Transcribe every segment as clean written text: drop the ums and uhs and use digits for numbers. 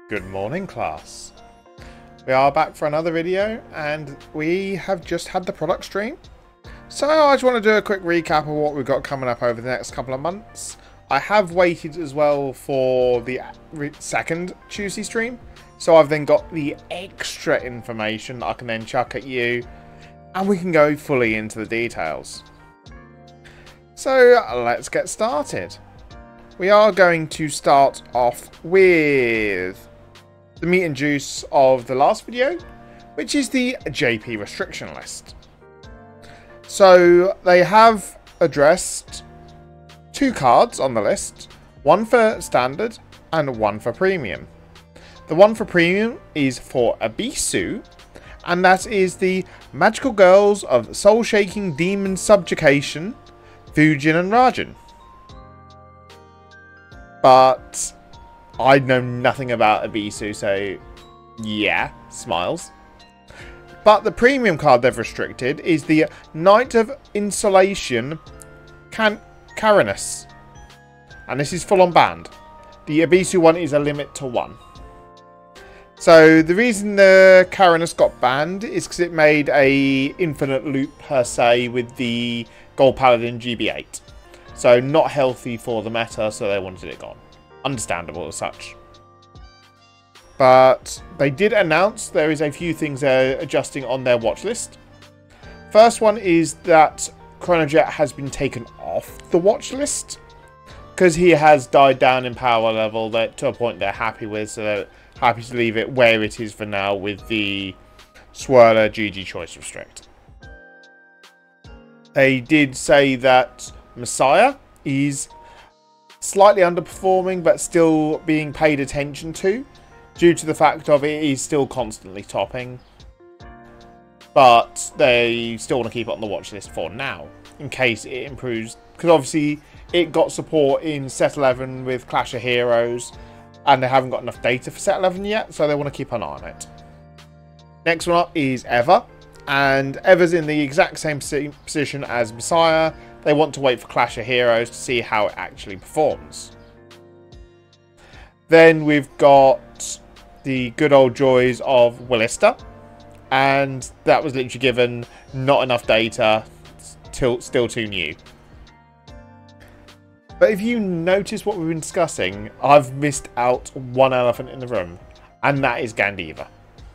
Good morning, class. We are back for another video, and we have just had the product stream. So I just want to do a quick recap of what we've got coming up over the next couple of months. I have waited as well for the second Tuesday stream, so I've then got the extra information that I can then chuck at you, and we can go fully into the details. So let's get started. We are going to start off with the meat and juice of the last video, which is the JP restriction list. So they have addressed two cards on the list, one for standard and one for premium. The one for premium is for Abisu, and that is the Magical Girls of Soul Shaking Demon Subjugation, Fujin and Rajan. But I know nothing about Abisu, so yeah, smiles. But the premium card they've restricted is the Knight of Insolation Carinus. And this is full on banned. The Abisu one is a limit to 1. So the reason the Carinus got banned is because it made a infinite loop per se with the Gold Paladin GB8. So not healthy for the meta, so they wanted it gone. Understandable as such. But they did announce there is a few things they're adjusting on their watch list. First one is that Chronojet has been taken off the watch list because he has died down in power level to a point they're happy with, so they're happy to leave it where it is for now with the Swirler GG Choice Restrict. They did say that Messiah is slightly underperforming but still being paid attention to due to the fact of it is still constantly topping, but they still want to keep it on the watch list for now in case it improves, because obviously it got support in set 11 with Clash of Heroes and they haven't got enough data for set 11 yet, so they want to keep an eye on it. Next one up is Eva, and Eva's in the exact same position as Messiah. They want to wait for Clash of Heroes to see how it actually performs. Then we've got the good old joys of Willista, and that was literally given not enough data, still too new. But if you notice what we've been discussing, I've missed out one elephant in the room, and that is Gandiva.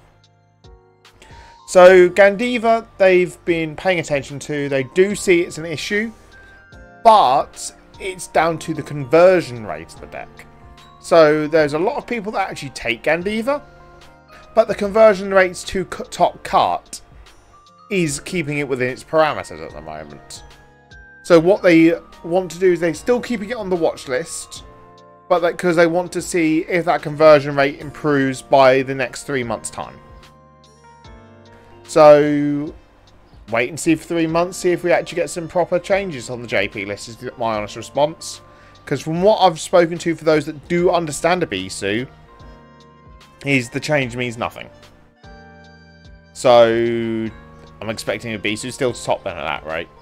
So Gandiva, they've been paying attention to. They do see it's an issue, but it's down to the conversion rate of the deck. So there's a lot of people that actually take Gandiva, but the conversion rates to top cut is keeping it within its parameters at the moment. So what they want to do is they're still keeping it on the watch list, but because they want to see if that conversion rate improves by the next 3 months' time. So wait and see for 3 months, see if we actually get some proper changes on the JP list is my honest response. Because from what I've spoken to for those that do understand Abisu, is the change means nothing. So I'm expecting Abisu still to top then at that rate.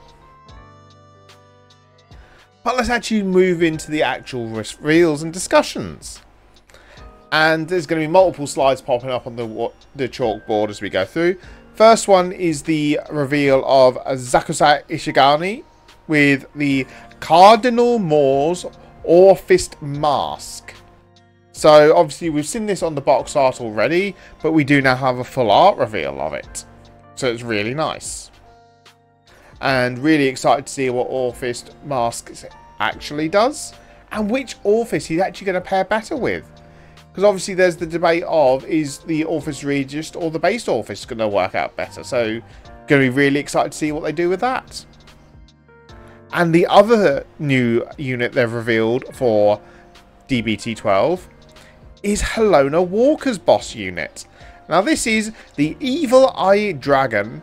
But let's actually move into the actual reveals and discussions. And there's going to be multiple slides popping up on the chalkboard as we go through. First one is the reveal of Zakusai Ishigami with the Cardinal Moore's Orphist Mask. So obviously we've seen this on the box art already, but we do now have a full art reveal of it. So it's really nice. And really excited to see what Orphist Mask actually does, and which Orphist he's actually going to pair better with. Because obviously there's the debate of, is the Orphist Regist or the base Orphist going to work out better? So going to be really excited to see what they do with that. And the other new unit they've revealed for DBT12 is Helona Walker's boss unit. Now this is the Evil Eye Dragon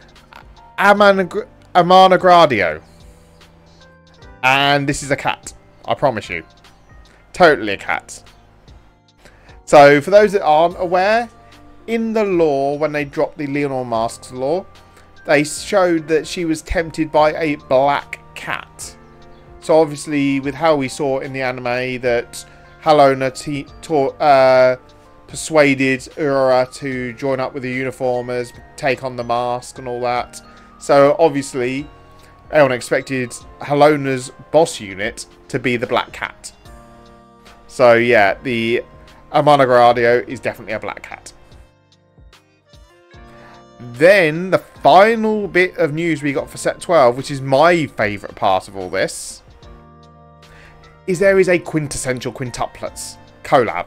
Amanagradio. And this is a cat. I promise you. Totally a cat. So for those that aren't aware, in the lore, when they dropped the Leonore Masks lore, they showed that she was tempted by a black cat. So obviously with how we saw in the anime that Helona persuaded Ura to join up with the Uniformers, take on the mask and all that. So obviously, everyone expected Halona's boss unit to be the Black Cat. So yeah, the Amana Gradio is definitely a Black Cat. Then the final bit of news we got for set 12, which is my favourite part of all this, is there is a quintessential quintuplets collab.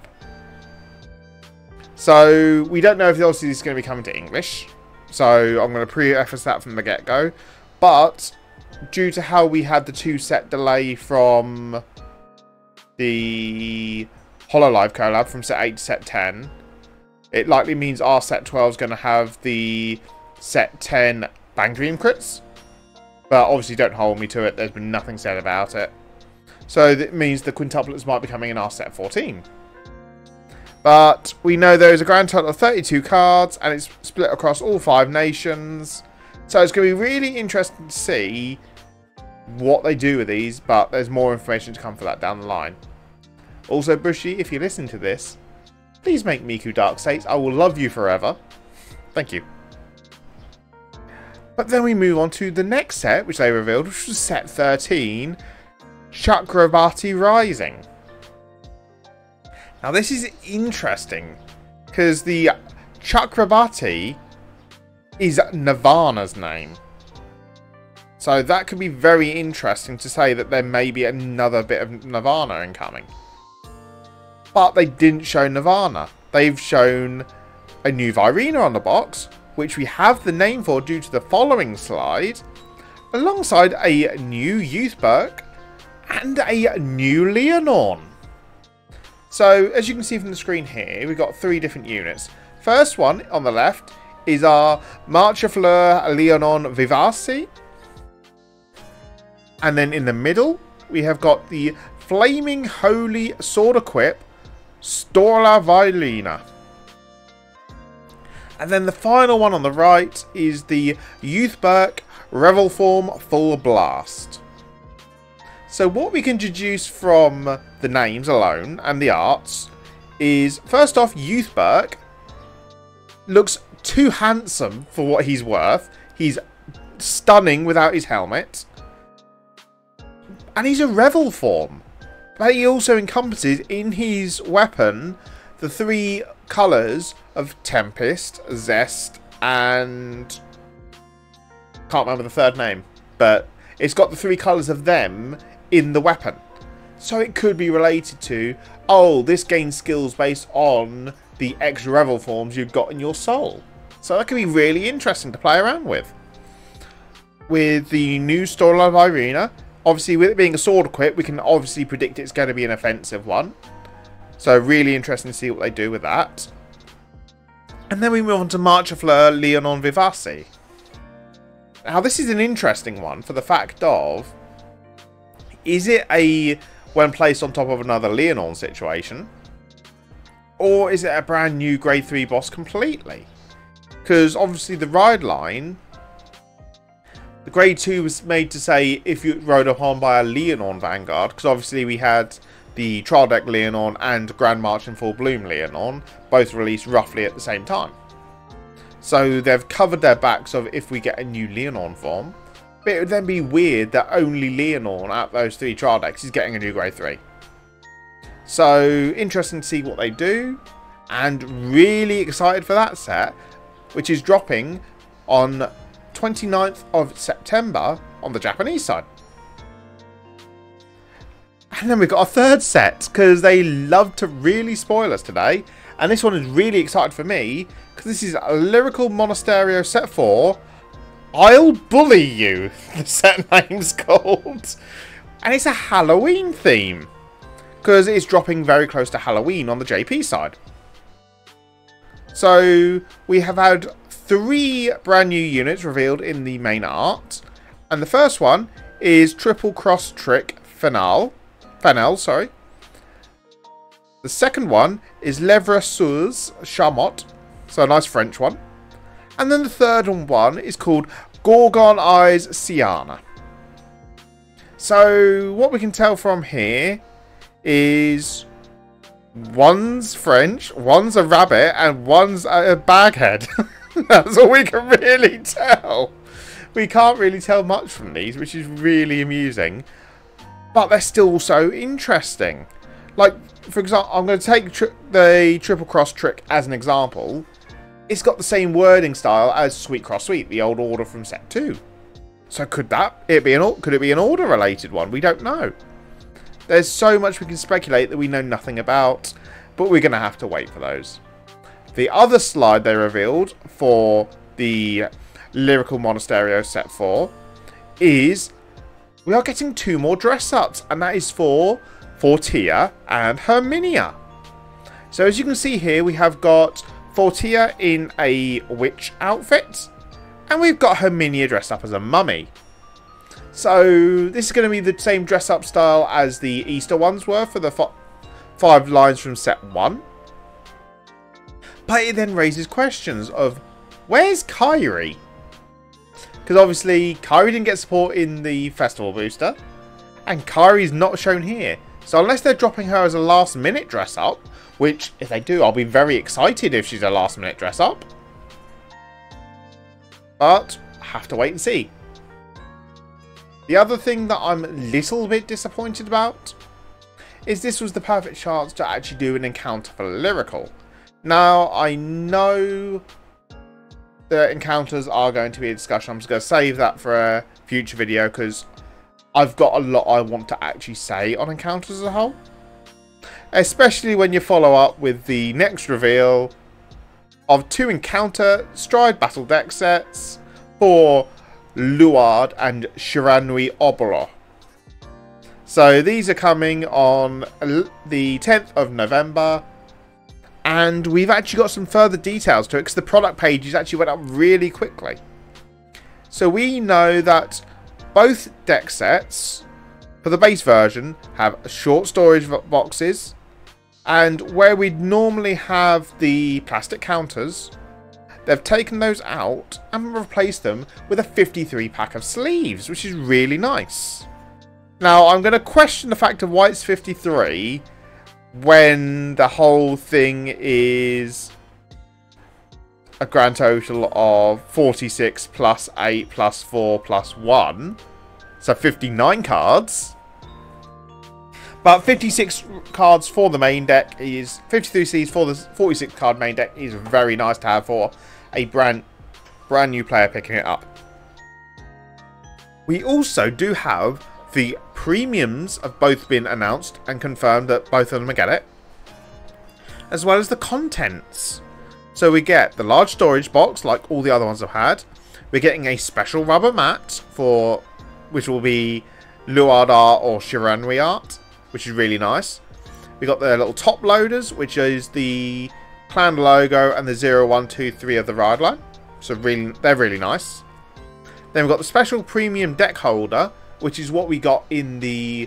So we don't know if obviously this is going to be coming to English. So I'm going to preface that from the get-go. But due to how we had the 2-set delay from the HoloLive collab from set 8 to set 10, it likely means our set 12 is going to have the set 10 Bang Dream crits. But obviously don't hold me to it. There's been nothing said about it. So that means the quintuplets might be coming in our set 14. But we know there is a grand total of 32 cards, and it's split across all 5 nations. So it's going to be really interesting to see what they do with these, but there's more information to come for that down the line. Also, Bushi, if you listen to this, please make Miku Darksates. I will love you forever. Thank you. But then we move on to the next set, which they revealed, which was set 13, Chakravarti Rising. Now this is interesting, because the Chakravarti is Nirvana's name. So that could be very interesting to say that there may be another bit of Nirvana incoming. But they didn't show Nirvana. They've shown a new Virina on the box, which we have the name for due to the following slide, alongside a new Youthberg and a new Leonorn. So, as you can see from the screen here, we've got 3 different units. First one, on the left, is our Marchafleur Leonorn Vivace. And then in the middle, we have got the Flaming Holy Sword Equip Storla Vilena. And then the final one on the right is the Youthberg Revel Form Full Blast. So what we can deduce from the names alone and the arts is, first off, Youthberg looks too handsome for what he's worth. He's stunning without his helmet. And he's a Revel form. But he also encompasses in his weapon the 3 colours of Tempest, Zest, and can't remember the third name. But it's got the 3 colours of them in the weapon. So it could be related to, oh, this gains skills based on the X Revel forms you've got in your soul. So that could be really interesting to play around with. With the new Storyline of Irina, obviously with it being a sword equip, we can obviously predict it's going to be an offensive one. So really interesting to see what they do with that. And then we move on to Marchafleur Leonorn Vivace. Now this is an interesting one for the fact of, is it a when placed on top of another Leonorn situation? Or is it a brand new grade 3 boss completely? Because obviously the ride line, the grade 2 was made to say if you rode upon by a Leonorn Vanguard, because obviously we had the Trial Deck Leonorn and Grand March in Full Bloom Leonorn, both released roughly at the same time. So they've covered their backs of if we get a new Leonorn form. But it would then be weird that only Leonorn out of those 3 trial decks is getting a new grade 3. So interesting to see what they do. And really excited for that set, which is dropping on 29th of September on the Japanese side. And then we've got a third set, because they love to really spoil us today. And this one is really excited for me, because this is a Lyrical Monasterio set 4. I'll Bully You, the set name's called. And it's a Halloween theme, because it's dropping very close to Halloween on the JP side. So we have had 3 brand new units revealed in the main art. And the first one is Triple Cross Trick Fennel. The second one is Lèvre Sous Charmot. So a nice French one. And then the third one is called Gorgon Eyes Siana. So what we can tell from here is One's French, one's a rabbit, and one's a baghead. That's all we can really tell. We can't really tell much from these, which is really amusing. But they're still so interesting. Like, for example, I'm going to take the Triple Cross trick as an example. It's got the same wording style as Sweet Cross Sweet, the old order from set 2. So could it be an order related one? We don't know. There's so much we can speculate that we know nothing about, but we're going to have to wait for those. The other slide they revealed for the Lyrical Monasterio set 4 is we are getting 2 more dress-ups, and that is for Fortia and Herminia. So as you can see here, we have got Fortia in a witch outfit, and we've got Herminia dressed up as a mummy. So this is going to be the same dress-up style as the Easter ones were for the 5 lines from set 1. But it then raises questions of, where's Kyrie? Because obviously Kyrie didn't get support in the festival booster, and Kyrie's not shown here. So unless they're dropping her as a last minute dress up, which if they do, I'll be very excited if she's a last minute dress up. But I have to wait and see. The other thing that I'm a little bit disappointed about is this was the perfect chance to actually do an encounter for Lyrical. Now, I know the encounters are going to be a discussion. I'm just going to save that for a future video because I've got a lot I want to actually say on encounters as a whole. Especially when you follow up with the next reveal of 2 encounter Stride Battle deck sets for Luard and Shiranui Oboro. So these are coming on the 10th of November. And we've actually got some further details to it because the product pages actually went up really quickly. So we know that both deck sets for the base version have short storage boxes, and where we'd normally have the plastic counters, they've taken those out and replaced them with a 53 pack of sleeves, which is really nice. Now I'm going to question the fact of why it's 53 when the whole thing is a grand total of 46 plus 8 plus 4 plus 1. So 59 cards. But 56 cards for the main deck is 53 Cs for the 46 card main deck is very nice to have for a brand new player picking it up. We also do have the premiums have both been announced and confirmed that both of them get it, as well as the contents. So we get the large storage box like all the other ones I've had. We're getting a special rubber mat for which will be Luard art or Shiranui art, which is really nice. We got the little top loaders, which is the clan logo and the 0, 1, 2, 3 of the ride line. So they're really nice. Then we've got the special premium deck holder, which is what we got in the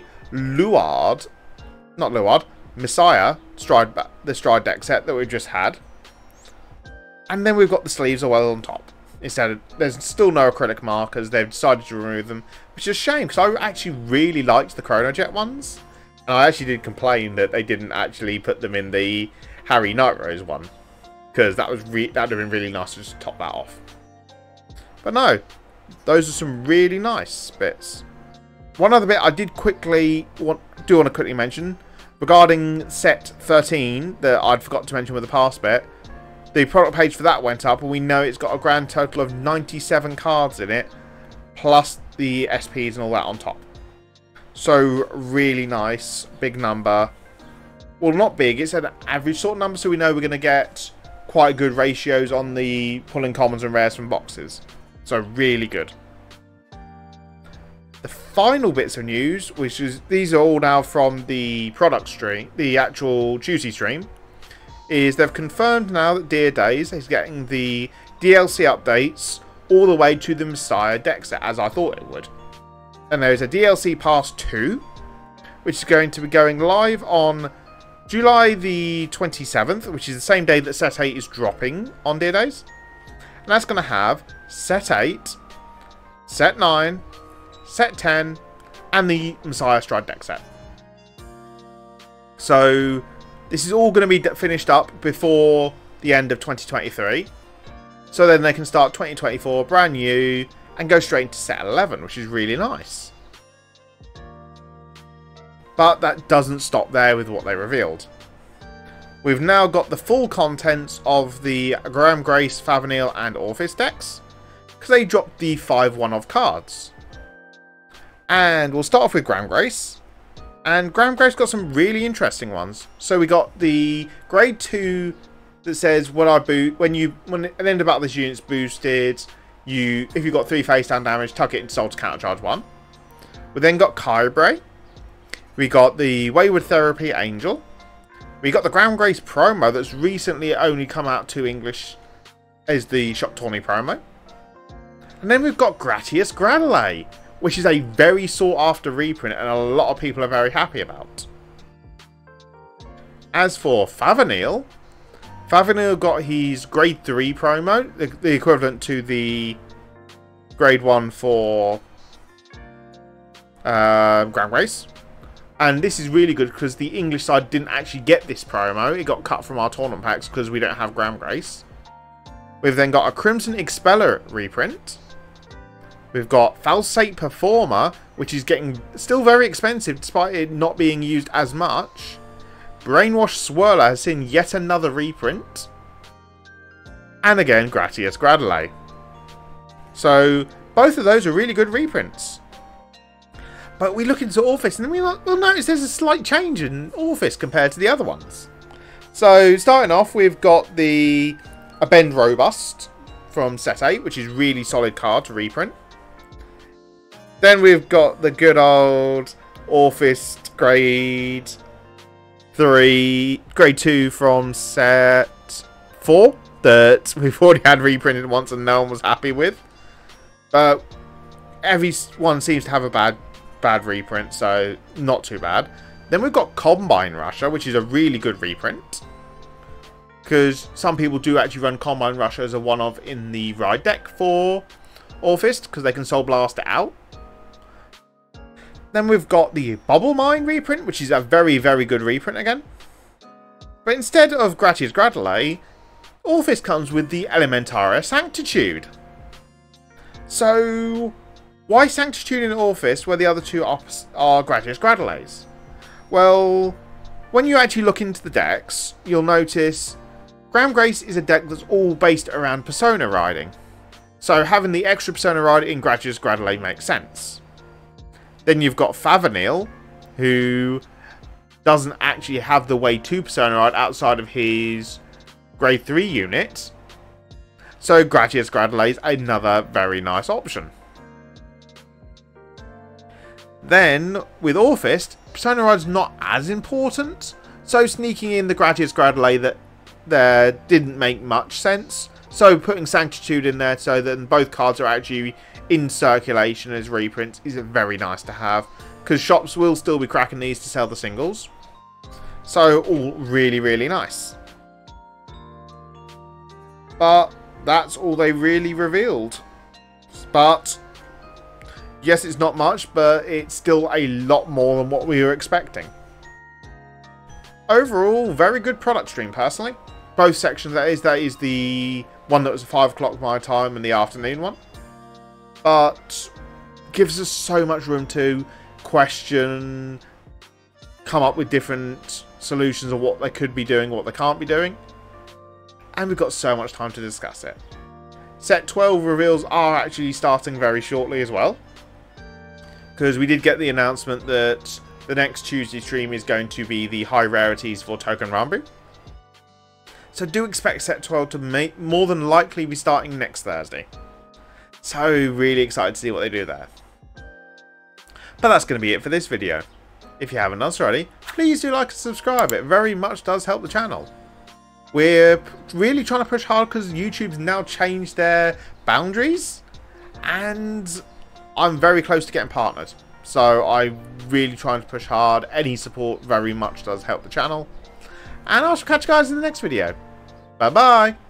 Messiah the Stride deck set that we've just had. And then we've got the sleeves as well on top. There's still no acrylic markers. They've decided to remove them, which is a shame because I actually really liked the Chronojet ones. And I actually did complain that they didn't actually put them in the Harry Nightrose one, because that would have been really nice to just top that off. But no, those are some really nice bits. One other bit I did want to quickly mention regarding set 13 that I'd forgot to mention with the past bit. The product page for that went up, and we know it's got a grand total of 97 cards in it, plus the SPs and all that on top. So really nice, big number. Well, not big, it's an average sort of number, so we know we're going to get quite good ratios on the pulling commons and rares from boxes. So really good. The final bits of news, which is these are all now from the product stream, the actual juicy stream, is they've confirmed now that Dear Days is getting the DLC updates all the way to the Messiah deck set, as I thought it would. And there is a DLC Pass 2, which is going to be going live on July the 27th, which is the same day that Set 8 is dropping on Dear Days. And that's going to have Set 8, Set 9, Set 10, and the Messiah Stride deck set. So, This is all going to be finished up before the end of 2023. So then they can start 2024 brand new and go straight into set 11, which is really nice. But that doesn't stop there with what they revealed. We've now got the full contents of the Graham Grace, Favanil and Orphis decks, because they dropped the 5 one-off cards. And we'll start off with Graham Grace. And Graham Grace got some really interesting ones. So we got the grade 2 that says when at the end of battle this unit's boosted, if you've got 3 face down damage, tuck it into soul to countercharge 1. We then got Kybre. We got the Wayward Therapy Angel. We got the Graham Grace promo that's recently only come out to English as the Shock Tourney promo. And then we've got Gratius Gradale, which is a very sought after reprint and a lot of people are very happy about. As for Favanil, Favanil got his grade 3 promo, the equivalent to the grade 1 for Graham Grace. And this is really good because the English side didn't actually get this promo. It got cut from our tournament packs because we don't have Graham Grace. We've then got a Crimson Expeller reprint. We've got Falsate Performer, which is getting still very expensive despite it not being used as much. Brainwash Swirler has seen yet another reprint. And again, Gratius Gradale. So both of those are really good reprints. But we look into Orphis and we'll notice there's a slight change in Orphis compared to the other ones. So starting off, we've got a Bend Robust from set 8, which is a really solid card to reprint. Then we've got the good old Orphis grade 2 from set 4 that we've already had reprinted once and no one was happy with. But everyone seems to have a bad reprint, so not too bad. Then we've got Combine Rusher, which is a really good reprint, because some people do actually run Combine Rusher as a one-of in the ride deck for Orphis, because they can Soul Blast it out. Then we've got the Bubble Mine reprint, which is a very, very good reprint again. But instead of Gratius Gradale, Orphis comes with the Elementaria Sanctitude. So why Sanctitude in Orphis where the other two are Gratius Gradales? Well, when you actually look into the decks, you'll notice Graham Grace is a deck that's all based around Persona riding. So having the extra Persona ride in Gratius Gradale makes sense. Then you've got Favanil, who doesn't actually have the way to Persona ride outside of his grade 3 unit. So Gratius Gradale is another very nice option. Then, with Orphis, Persona Ride's not as important, so sneaking in the Gratius Gradale that there didn't make much sense. So putting Sanctitude in there so that both cards are actually in circulation as reprints is very nice to have, because shops will still be cracking these to sell the singles. So all really, really nice. But that's all they really revealed. But yes, it's not much, but it's still a lot more than what we were expecting. Overall, very good product stream, personally. Both sections, that is the one that was 5 o'clock my time and the afternoon one. But gives us so much room to question, come up with different solutions of what they could be doing, what they can't be doing. And we've got so much time to discuss it. Set 12 reveals are actually starting very shortly as well, because we did get the announcement that the next Tuesday stream is going to be the high rarities for Token Rambu. So do expect set 12 to more than likely be starting next Thursday. So really excited to see what they do there. But that's going to be it for this video. If you haven't done so already, please do like and subscribe. It very much does help the channel. We're really trying to push hard because YouTube's now changed their boundaries. And I'm very close to getting partnered. So I'm really trying to push hard. Any support very much does help the channel. And I shall catch you guys in the next video. Bye bye.